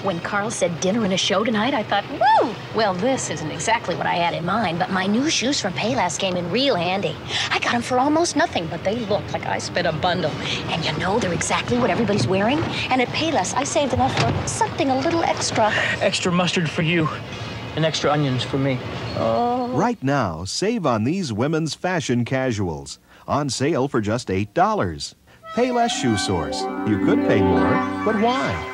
When Carl said dinner and a show tonight, I thought, woo! Well, this isn't exactly what I had in mind, but my new shoes from Payless came in real handy. I got them for almost nothing, but they look like I spent a bundle. And you know, they're exactly what everybody's wearing. And at Payless, I saved enough for something a little extra. Extra mustard for you, and extra onions for me. Oh. Right now, save on these women's fashion casuals. On sale for just $8. Payless Shoe Source. You could pay more, but why?